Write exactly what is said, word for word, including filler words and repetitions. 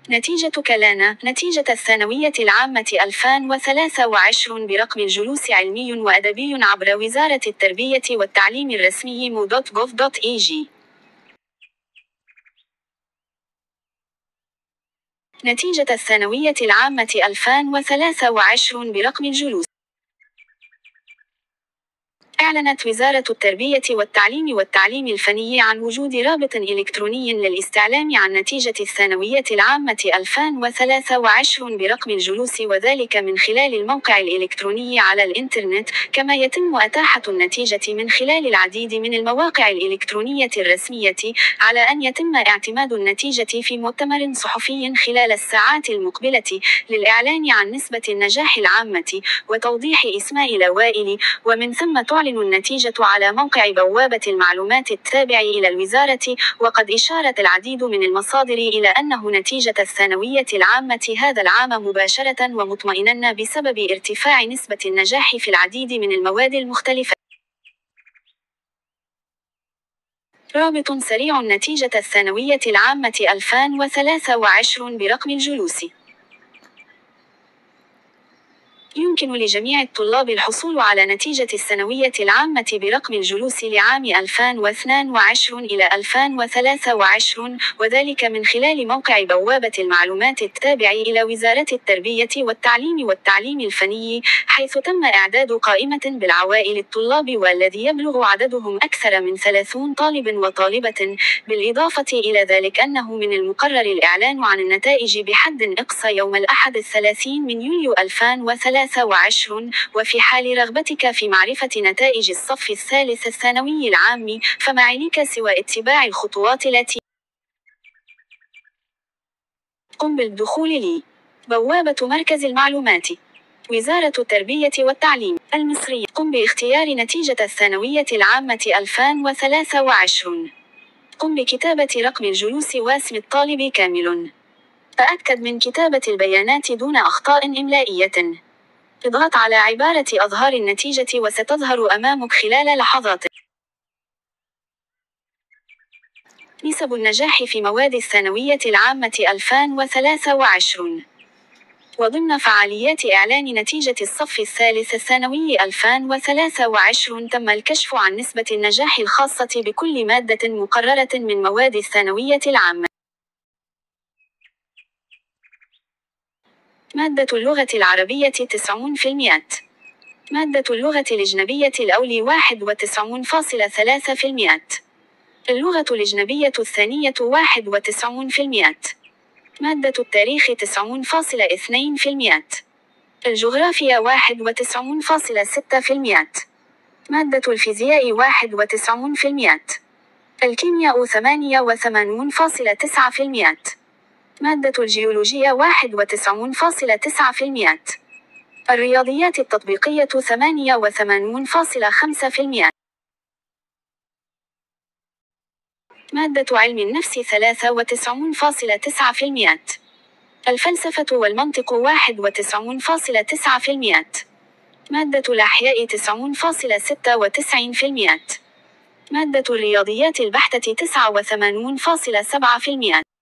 نتيجة كلانا. نتيجة الثانوية العامة ألفين وثلاثة وعشرين برقم الجلوس علمي وأدبي عبر وزارة التربية والتعليم الرسمي مو دوت جوف دوت إي جي. نتيجة الثانوية العامة ألفين وثلاثة وعشرين برقم الجلوس. أعلنت وزارة التربية والتعليم والتعليم الفني عن وجود رابط إلكتروني للاستعلام عن نتيجة الثانوية العامة ألفين وثلاثة وعشرين برقم الجلوس، وذلك من خلال الموقع الإلكتروني على الإنترنت، كما يتم إتاحة النتيجة من خلال العديد من المواقع الإلكترونية الرسمية، على أن يتم اعتماد النتيجة في مؤتمر صحفي خلال الساعات المقبلة للإعلان عن نسبة النجاح العامة وتوضيح أسماء الأوائل، ومن ثم تعلن النتيجة على موقع بوابة المعلومات التابع إلى الوزارة. وقد أشارت العديد من المصادر إلى أنه نتيجة الثانوية العامة هذا العام مباشرة ومطمئنا بسبب ارتفاع نسبة النجاح في العديد من المواد المختلفة. رابط سريع نتيجة الثانوية العامة ألفين وثلاثة وعشرين برقم الجلوس. يمكن لجميع الطلاب الحصول على نتيجة الثانوية العامة برقم الجلوس لعام ألفين واثنين وعشرين إلى ألفين وثلاثة وعشرين، وذلك من خلال موقع بوابة المعلومات التابع إلى وزارة التربية والتعليم والتعليم الفني، حيث تم إعداد قائمة بالعوائل الطلاب والذي يبلغ عددهم أكثر من ثلاثين طالب وطالبة. بالإضافة إلى ذلك أنه من المقرر الإعلان عن النتائج بحد أقصى يوم الأحد الثلاثين من يوليو ألفين وثلاثة وعشرين، وفي حال رغبتك في معرفة نتائج الصف الثالث الثانوي العام فما عليك سوى اتباع الخطوات التي قم بالدخول لي. بوابة مركز المعلومات وزارة التربية والتعليم المصرية. قم باختيار نتيجة الثانوية العامة ألفين وثلاثة وعشرين. قم بكتابة رقم الجلوس واسم الطالب كامل. تأكد من كتابة البيانات دون أخطاء إملائية. اضغط على عبارة أظهار النتيجة وستظهر أمامك خلال لحظات. نسب النجاح في مواد الثانوية العامة ألفين وثلاثة وعشرين. وضمن فعاليات إعلان نتيجة الصف الثالث الثانوي ألفين وثلاثة وعشرين تم الكشف عن نسبة النجاح الخاصة بكل مادة مقررة من مواد الثانوية العامة. مادة اللغة العربية تسعون في المئة. مادة اللغة الأجنبية الأولى واحد وتسعون فاصلة ثلاثة في المئة. اللغة الأجنبية الثانية واحد وتسعون في المئة. مادة التاريخ تسعون فاصلة اثنين في المئة. الجغرافيا واحد وتسعون فاصلة ستة في المئة. مادة الفيزياء واحد وتسعون في المئة. الكيمياء ثمانية وثمانون فاصلة تسعة في المئة. مادة الجيولوجيا واحد وتسعون فاصلة تسعة في المئة. الرياضيات التطبيقية ثمانية وثمانون فاصلة خمسة في المئة. مادة علم النفس ثلاثة وتسعون فاصلة تسعة في المئة. الفلسفة والمنطق واحد وتسعون فاصلة تسعة في المئة. مادة الأحياء تسعون فاصلة ستة وتسعين في المئة. مادة الرياضيات البحتة تسعة وثمانون فاصلة سبعة في المئة.